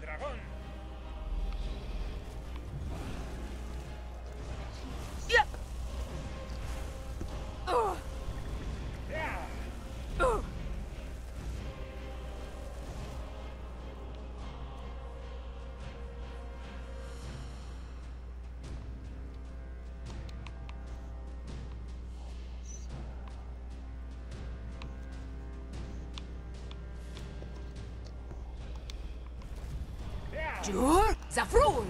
dragón. Jur Zafrun!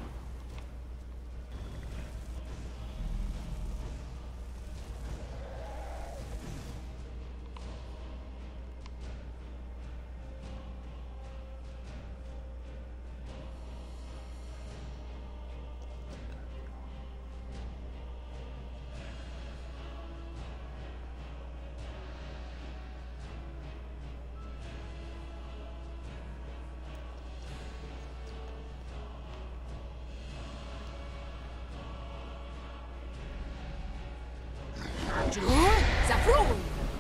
Jur Zafrun!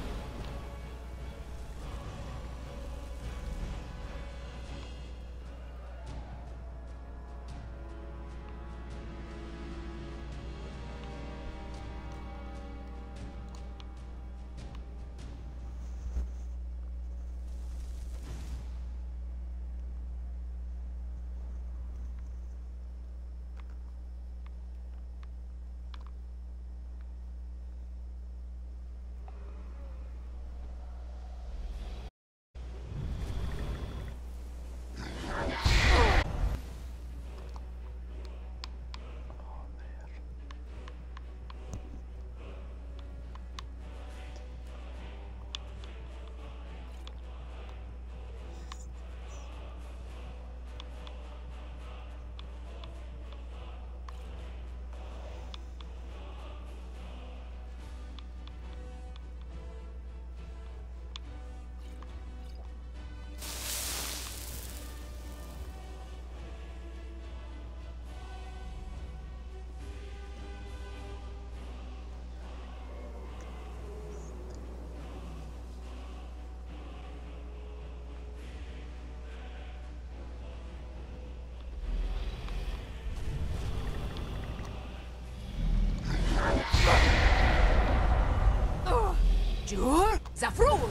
Jur Zafrun!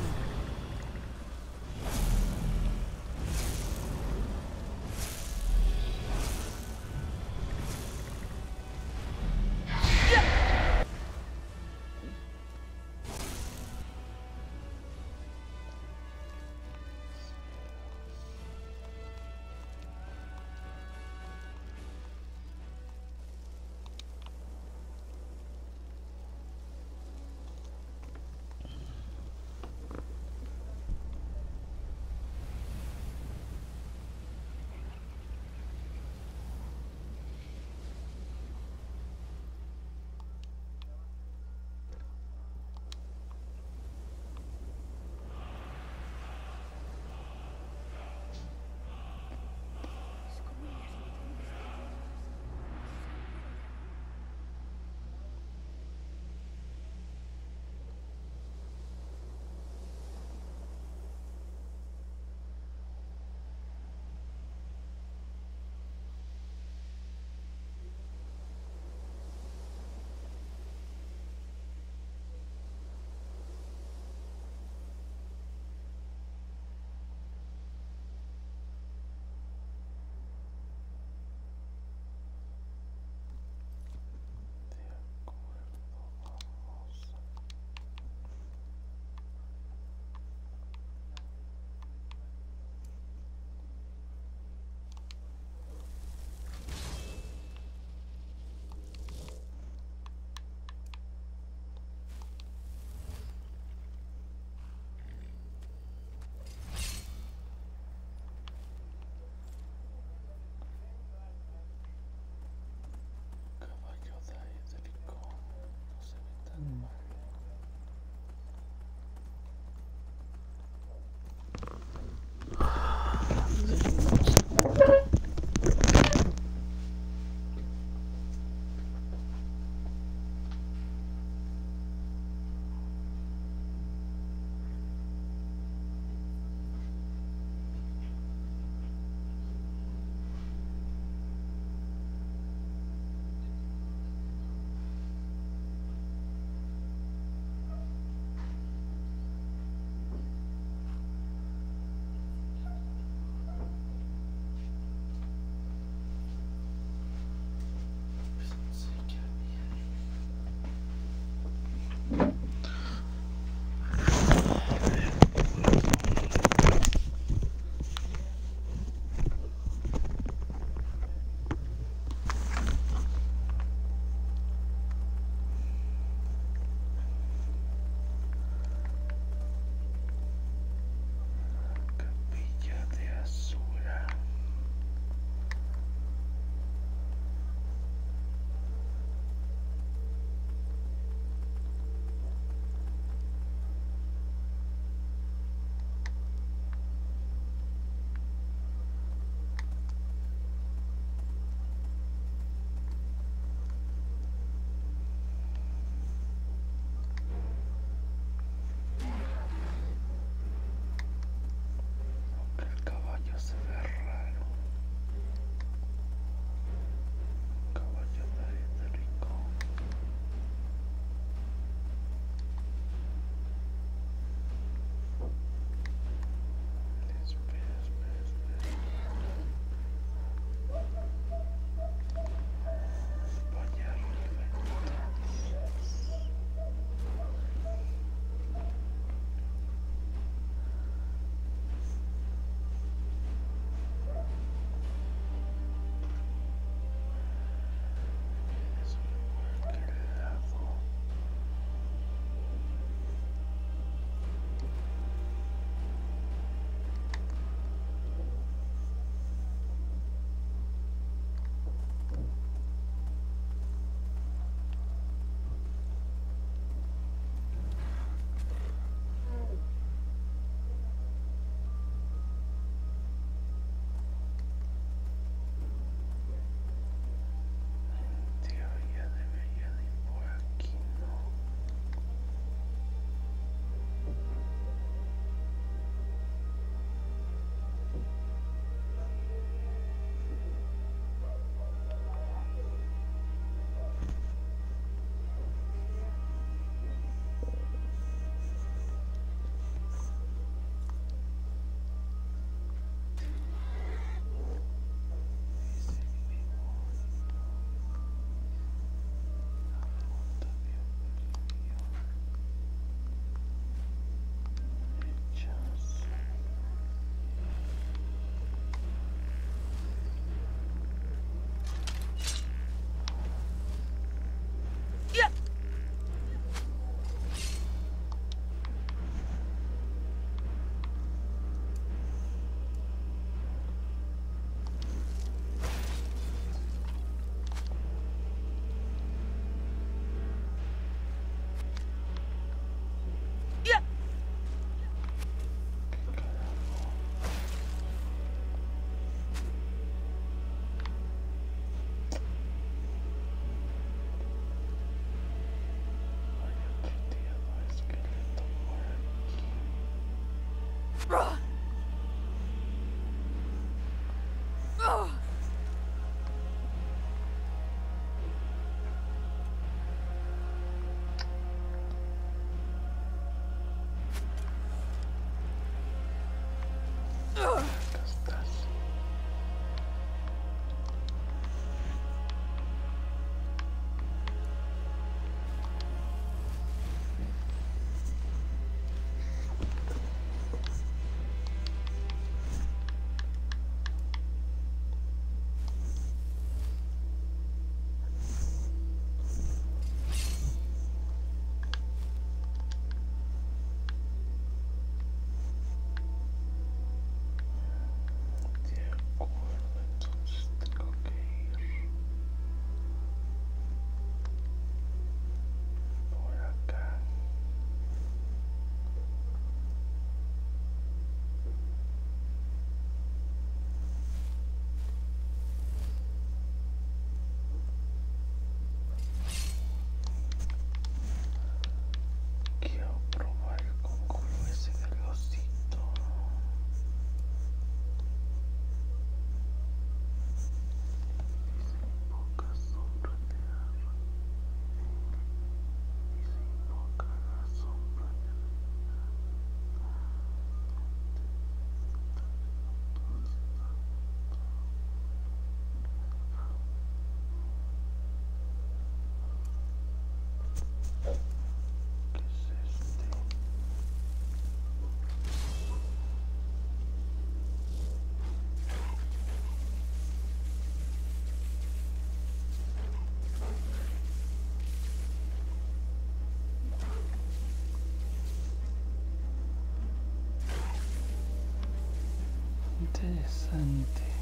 Interesante.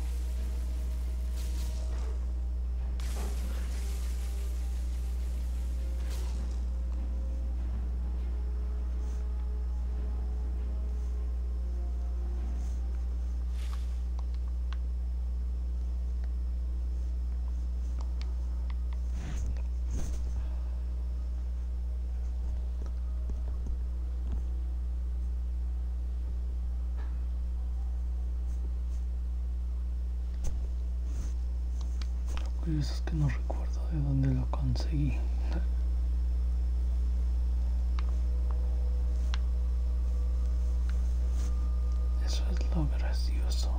Curioso es que no recuerdo de dónde lo conseguí. Eso es lo gracioso.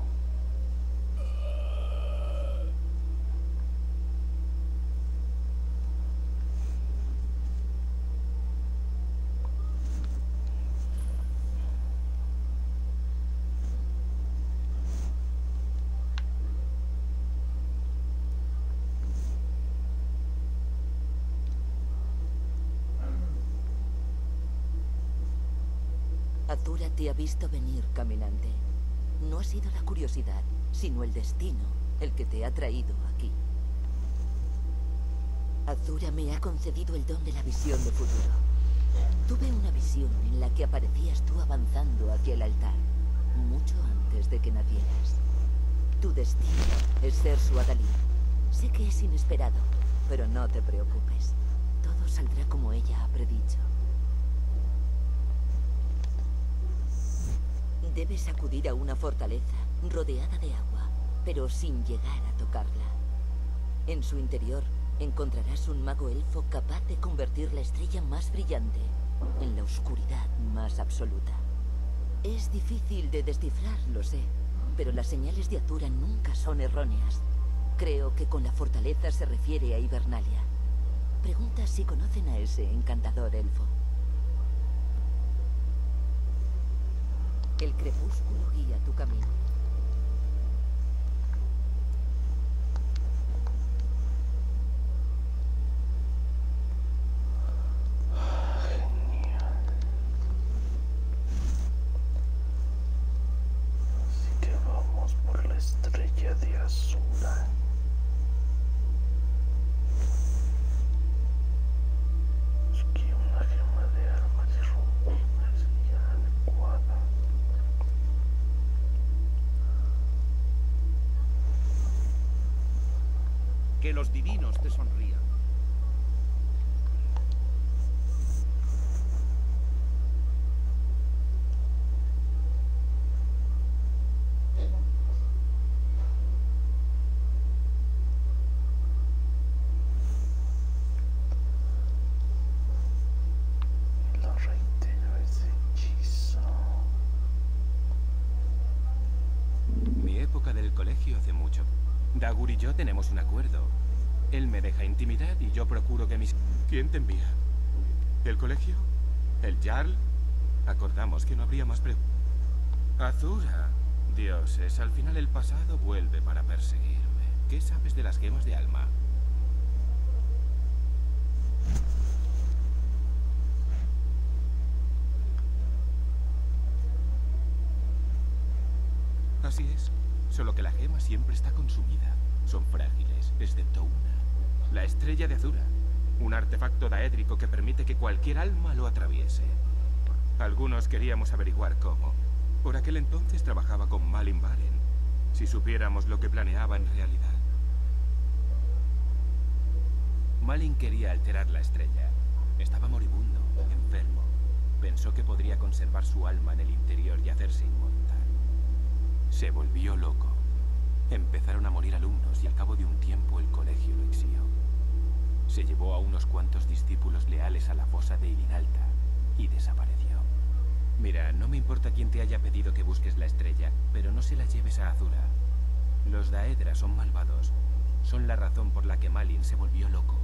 Azura te ha visto venir, caminante. No ha sido la curiosidad, sino el destino el que te ha traído aquí. Azura me ha concedido el don de la visión de futuro. Tuve una visión en la que aparecías tú avanzando hacia el altar, mucho antes de que nacieras. Tu destino es ser su Adalid. Sé que es inesperado, pero no te preocupes. Todo saldrá como ella ha predicho. Debes acudir a una fortaleza rodeada de agua, pero sin llegar a tocarla. En su interior encontrarás un mago elfo capaz de convertir la estrella más brillante en la oscuridad más absoluta. Es difícil de descifrar, lo sé, pero las señales de Azura nunca son erróneas. Creo que con la fortaleza se refiere a Hibernalia. Pregunta si conocen a ese encantador elfo. El crepúsculo guía tu camino. Genial. Así que vamos por la estrella de Azura. Aquí una gema de armas y rubíes sería adecuada. Que los divinos te sonrían. Dagur y yo tenemos un acuerdo. Él me deja intimidad y yo procuro que mis... ¿Quién te envía? ¿El colegio? ¿El Jarl? Acordamos que no habría más preguntas. Azura. Dioses, al final el pasado vuelve para perseguirme. ¿Qué sabes de las gemas de alma? Así es, solo que la gema siempre está consumida. Son frágiles, excepto una. La estrella de Azura. Un artefacto daédrico que permite que cualquier alma lo atraviese. Algunos queríamos averiguar cómo. Por aquel entonces trabajaba con Malyn Varen. Si supiéramos lo que planeaba en realidad. Malyn quería alterar la estrella. Estaba moribundo, enfermo. Pensó que podría conservar su alma en el interior y hacerse inmortal. Se volvió loco. Empezaron a morir alumnos y al cabo de un tiempo el colegio lo exilió. Se llevó a unos cuantos discípulos leales a la fosa de Irinalta y desapareció. Mira, no me importa quién te haya pedido que busques la estrella, pero no se la lleves a Azura. Los Daedra son malvados. Son la razón por la que Malyn se volvió loco.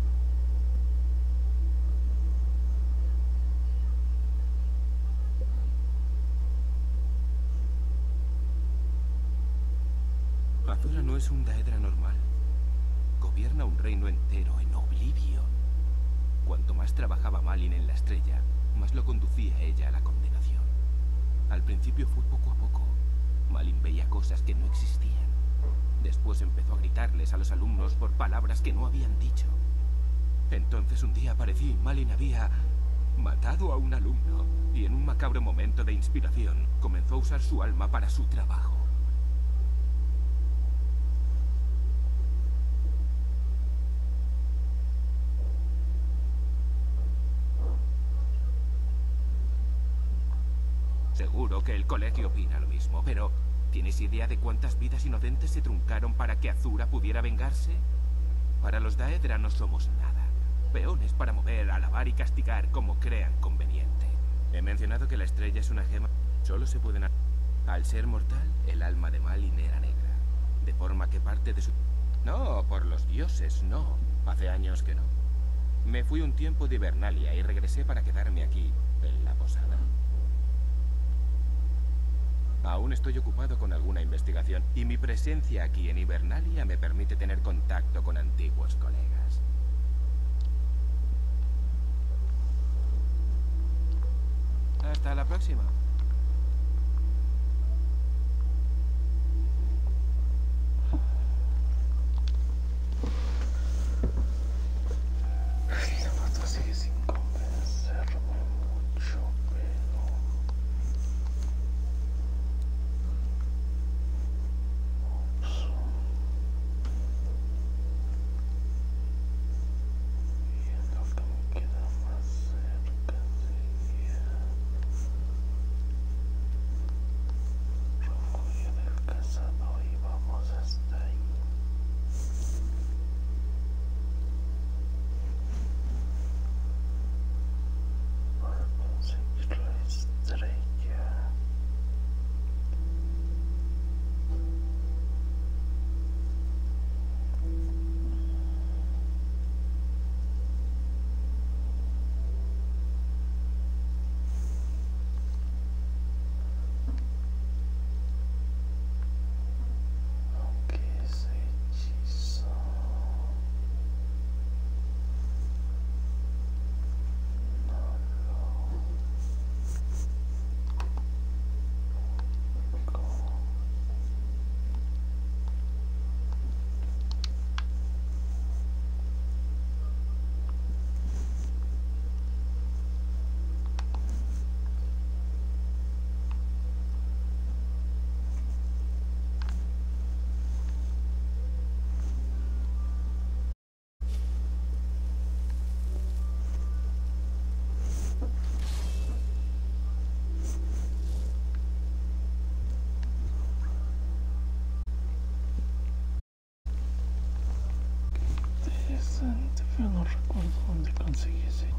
Azura no es un Daedra normal. Gobierna un reino entero en Oblivion. Cuanto más trabajaba Malyn en la estrella, más lo conducía ella a la condenación. Al principio fue poco a poco. Malyn veía cosas que no existían. Después empezó a gritarles a los alumnos por palabras que no habían dicho. Entonces un día aparecí y Malyn había matado a un alumno. Y en un macabro momento de inspiración, comenzó a usar su alma para su trabajo. Seguro que el colegio opina lo mismo, pero ¿tienes idea de cuántas vidas inocentes se truncaron para que Azura pudiera vengarse? Para los Daedra no somos nada. Peones para mover, alabar y castigar como crean conveniente. He mencionado que la estrella es una gema. Solo se pueden... Al ser mortal, el alma de Malyn era negra. De forma que parte de su... No, por los dioses, no. Hace años que no. Me fui un tiempo de Hibernalia y regresé para quedarme aquí, en la posada. Aún estoy ocupado con alguna investigación y mi presencia aquí en Hibernalia me permite tener contacto con antiguos colegas. Hasta la próxima. Este vato sigue sin convencerme mucho, pero... Viendo que me queda más cerca sería Refugio del Cazador y vamos hasta ahí. Para conseguir la estrella. Aunque ese hechizo no lo... Interesante, pero no recuerdo dónde conseguí ese.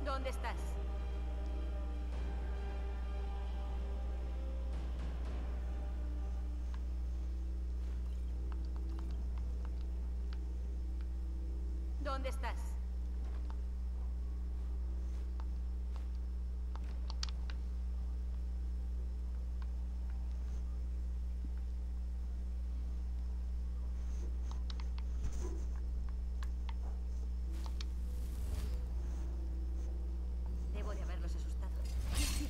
¿Dónde estás? ¿Dónde estás? Debo de haberlos asustado. ¿Quién ha sido?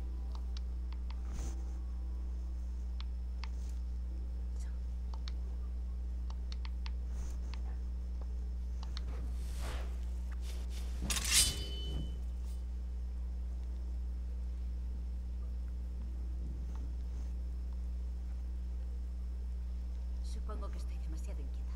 Supongo que estoy demasiado inquieta.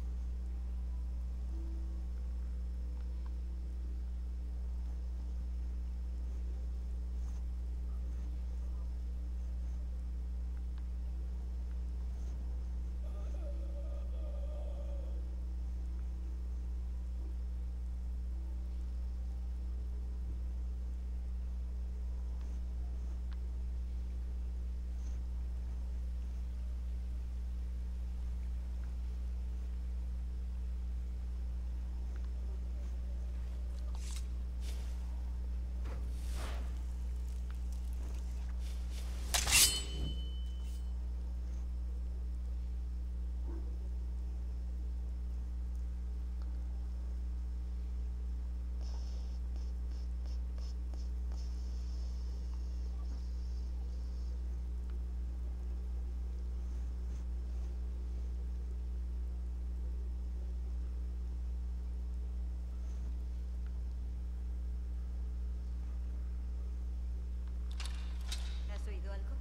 ¿Has oído algo?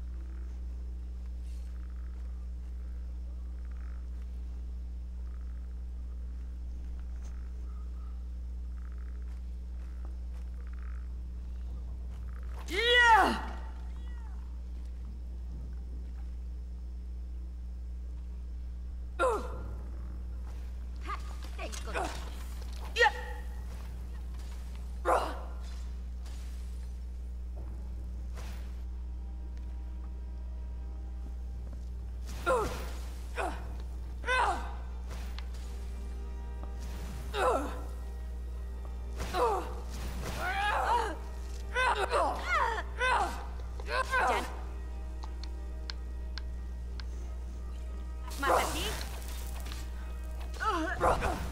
¡Ja! Te encontré. Ya no. ¿Más aquí?